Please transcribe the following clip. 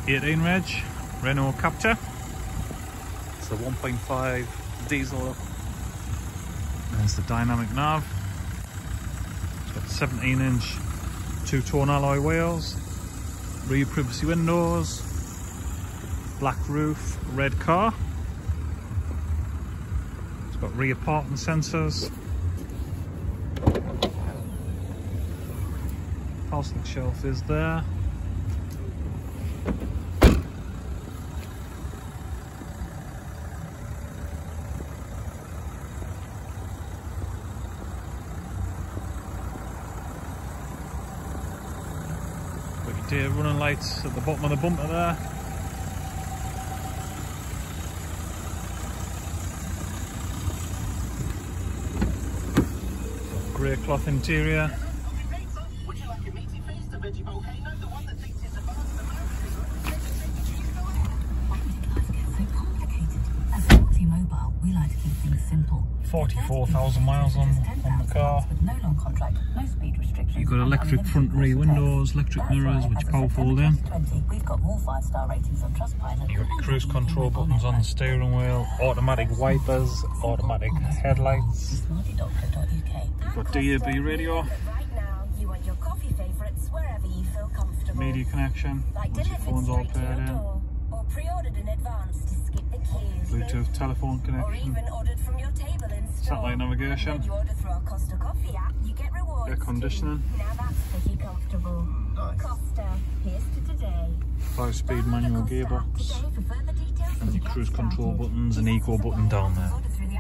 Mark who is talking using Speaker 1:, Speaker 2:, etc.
Speaker 1: 18 reg, Renault Captur. It's a 1.5 diesel. There's the dynamic nav. It's got 17-inch two-tone alloy wheels, rear privacy windows, black roof, red car. It's got rear parking sensors. Plastic shelf is there. Got your day running lights at the bottom of the bumper there. Grey cloth interior.
Speaker 2: We like to keep things simple.
Speaker 1: 44,000 miles on the car.
Speaker 2: With no long contract, no speed restrictions.
Speaker 1: You've got electric front and rear windows, electric mirrors which power fold in.
Speaker 2: We've got more 5-star ratings on Trustpilot.
Speaker 1: You've got your cruise control buttons on the steering wheel, automatic wipers, automatic headlights. You've got DAB radio, media connection, once your phone's all paired in. Bluetooth telephone connection, satellite navigation, air conditioning, 5-speed manual gearbox, and your cruise control buttons and eco button down there.